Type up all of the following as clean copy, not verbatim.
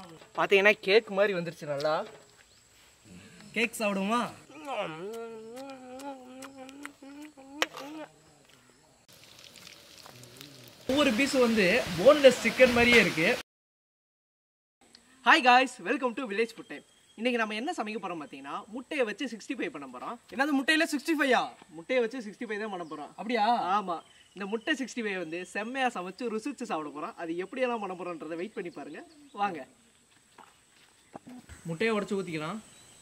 பார்த்தீங்கன்னா கேக் மாதிரி வந்துருச்சு. நல்லா கேக் சாப்பிடுமா? ஒவ்வொரு பீஸ் வந்து போன்லெஸ் சிக்கன் மாதிரியே இருக்கு. Hi guys, welcome to village food time. இன்னைக்கு நம்ம என்ன சமைக்க போறோம் பார்த்தீங்கன்னா, முட்டையை வச்சு 65 பண்ண போறோம். என்னது முட்டையில 65? முட்டையை வச்சு 65 தான் பண்ண போறோம். அப்படியா? ஆமா. இந்த முட்டை 65 வந்து செம்மையா சமைச்சு ருசிச்சு சாப்பிட போறோம். அது எப்படியெல்லாம் பண்ண போறோன்றதை வெயிட் பண்ணி பாருங்க. வாங்க. முட்டையை உடைச்சு ஊத்திக்கலாம்.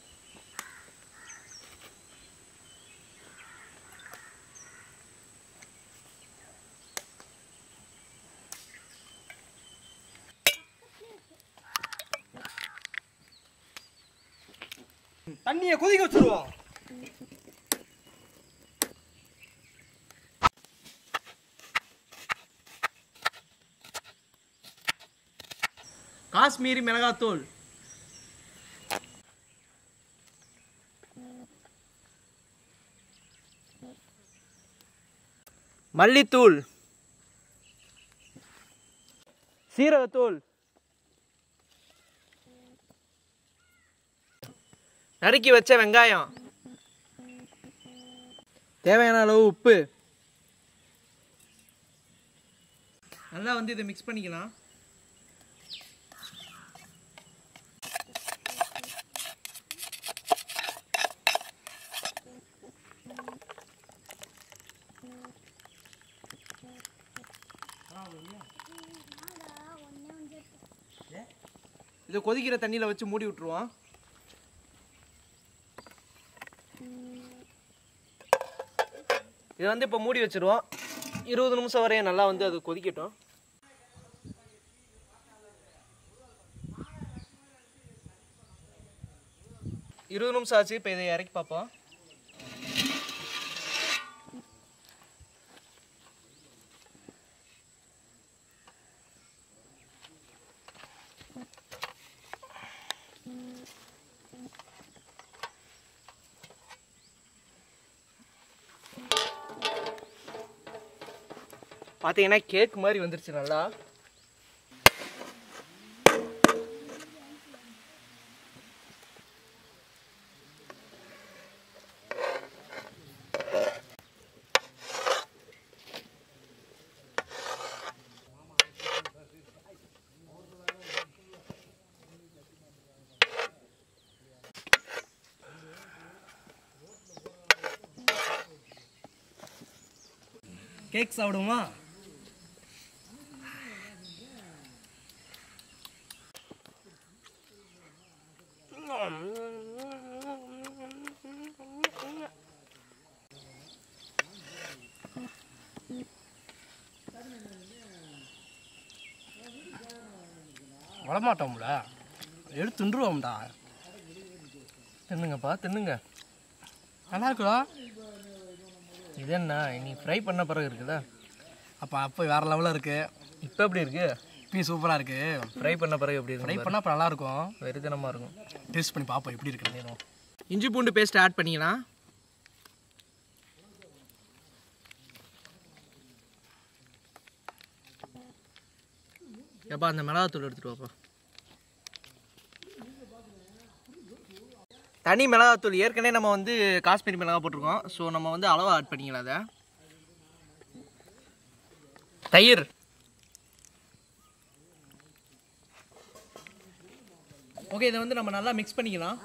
தண்ணியை கொதிக்க வச்சிருவோம். காஷ்மீரி மிளகாத்தூள், மல்லித்தூள், சீரகத்தூள், நறுக்கி வச்ச வெங்காயம், தேவையான அளவு உப்பு. நல்லா வந்து இதை மிக்ஸ் பண்ணிக்கலாம். இதை கொதிக்கிற தண்ணியில் வச்சு மூடி விட்டுருவோம். இதை வந்து இப்போ மூடி வச்சிருவோம். 20 நிமிஷம் வரையும் நல்லா வந்து அது கொதிக்கட்டும். இருபது நிமிஷம் ஆச்சு. இப்போ இதை இறக்கி பார்ப்போம். பார்த்தீங்கன்னா கேக் மாதிரி வந்துருச்சு. நல்லா கேக் சாப்பிடுமா? வரமாட்டோம்ல, எடுத்து தின்றுவோம்டா. தின்னுங்கப்பா, தின்னுங்க. நல்லா இருக்குதா? இது என்ன நீ ஃப்ரை பண்ண பிறகு இருக்குதா? அப்போ வேறு லெவலில் இருக்குது. இப்போ எப்படி இருக்கு? இப்பயும் சூப்பராக இருக்குது. ஃப்ரை பண்ண பிறகு எப்படி ஃப்ரை இருக்கு? பண்ணால் அப்போ நல்லாயிருக்கும். வெறித்தனமாக இருக்கும். டேஸ்ட் பண்ணி பார்ப்போம் எப்படி இருக்குன்னு. இஞ்சி பூண்டு பேஸ்ட் ஆட் பண்ணிக்கலாம். எப்பா அந்த மிளகாத்தூள் எடுத்துட்டு வாப்பா. தனி மிளகாத்தூள் ஏற்கனவே நம்ம வந்து காஷ்மீரி மிளகா போட்டிருக்கோம். ஸோ நம்ம வந்து அளவு ஆட் பண்ணிக்கலாம். அதை தயிர், ஓகே. இதை வந்து நம்ம நல்லா மிக்ஸ் பண்ணிக்கலாம்.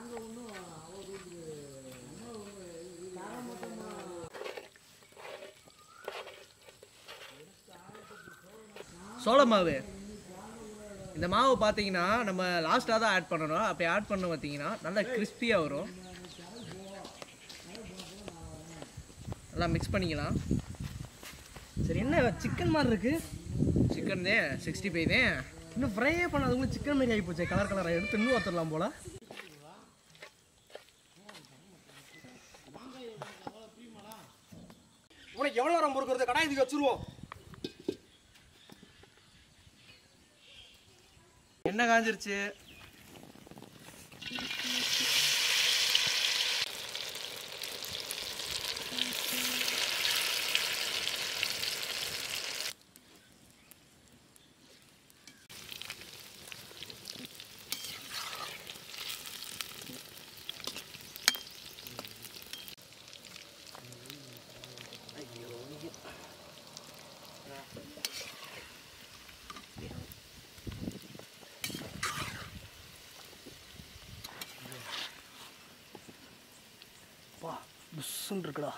சோள மாவு, இந்த மாவு பார்த்தீங்கன்னா நம்ம லாஸ்ட்டாக தான் ஆட் பண்ணணும். அப்படி ஆட் பண்ண பார்த்தீங்கன்னா நல்லா கிறிஸ்பியாக வரும். நல்லா மிக்ஸ் பண்ணிக்கலாம். சரி, என்ன சிக்கன் மாதிரி இருக்குது? சிக்கன் தான் 65 தான். இன்னும் ஃப்ரையே பண்ணாதவங்களும் சிக்கன் மாதிரி ஆகி போச்சு. கலர் கலராக எடுத்து இன்னும் வத்துடலாம் போல். உனக்கு எவ்வளோ நேரம் பொறுக்கிறது? கடாய் இதுக்கு வச்சுருவோம். என்ன காஞ்சிருச்சு? புஷ்ஷுன்னு இருக்குடா.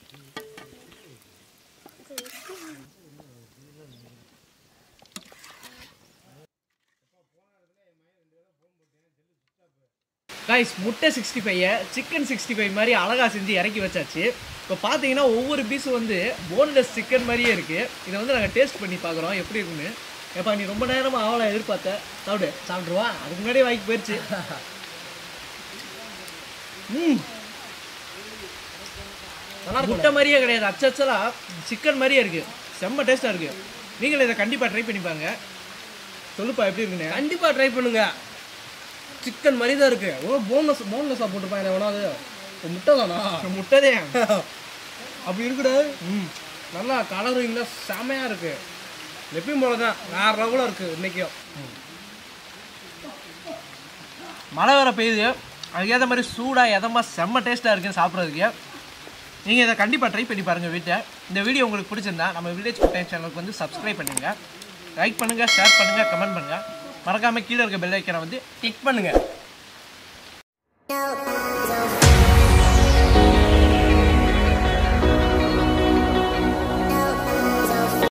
கைஸ் முட்டை 65 சிக்கன் 65 மாதிரி அழகாக செஞ்சு இறக்கி வச்சாச்சு. இப்போ பார்த்தீங்கன்னா ஒவ்வொரு பீஸும் வந்து போன்லெஸ் சிக்கன் மாதிரியே இருக்குது. இதை வந்து நாங்கள் டேஸ்ட் பண்ணி பார்க்குறோம் எப்படி இருக்குன்னு. எப்பா நீ ரொம்ப நேரமாக அவளை எதிர்பார்த்த சாப்பிட்ருவா, அதுக்கு முன்னாடியே வாங்கி போயிடுச்சு. முட்டை மாதிரியே கிடையாது, அச்சலாக சிக்கன் மாதிரியே இருக்குது. செம்ம டேஸ்ட்டாக இருக்குது. நீங்களும் இதை கண்டிப்பாக ட்ரை பண்ணி பாருங்க. சொல்லுப்பா எப்படி இருக்குன்னு. கண்டிப்பாக ட்ரை பண்ணுங்க. சிக்கன் மாதிரி தான் இருக்குது. எவ்வளோ போன்லெஸ்ஸாக போட்டிருப்பாங்க. எவ்வளோ முட்டை தானா? முட்டைதே அப்படி இருக்குடா. நல்லா கலரிங்கில் செமையாக இருக்குது. எப்பயும் போல தான் வேறு லெவலில் இருக்குது இன்றைக்கும். மழை வர பெய்யுது, அதுக்கேற்ற மாதிரி சூடாக எதமாக செம்ம டேஸ்ட்டாக இருக்குன்னு சாப்பிட்றதுக்கு. நீங்கள் இதை கண்டிப்பாக ட்ரை பண்ணி பாருங்கள் வீட்டை. இந்த வீடியோ உங்களுக்கு பிடிச்சிருந்தா நம்ம வில்லேஜ் ஃபுட் டைம் சேனலுக்கு வந்து சப்ஸ்கிரைப் பண்ணுங்கள், லைக் பண்ணுங்கள், ஷேர் பண்ணுங்கள், கமெண்ட் பண்ணுங்கள். மறக்காமல் கீழே இருக்க பெல் ஐக்கனை வந்து கிளிக் பண்ணுங்கள்.